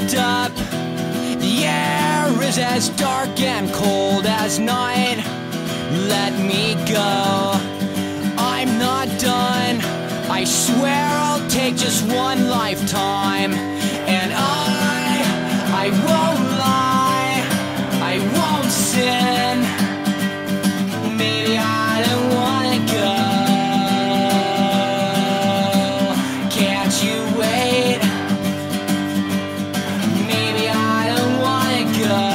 locked up. The air is as dark and cold as night. Let me go, I'm not done. I swear I'll take just one lifetime. And I won't lie, I won't sin. Maybe I don't wanna go. Can't you wait? Maybe I don't wanna go.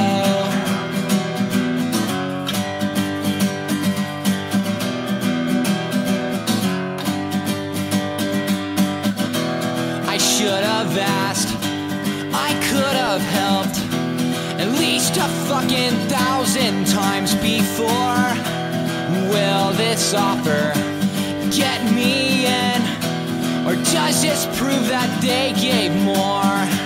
I should have asked, I could have helped at least a fucking 1,000 times before. Will this offer get me in, or does this prove that they gave more?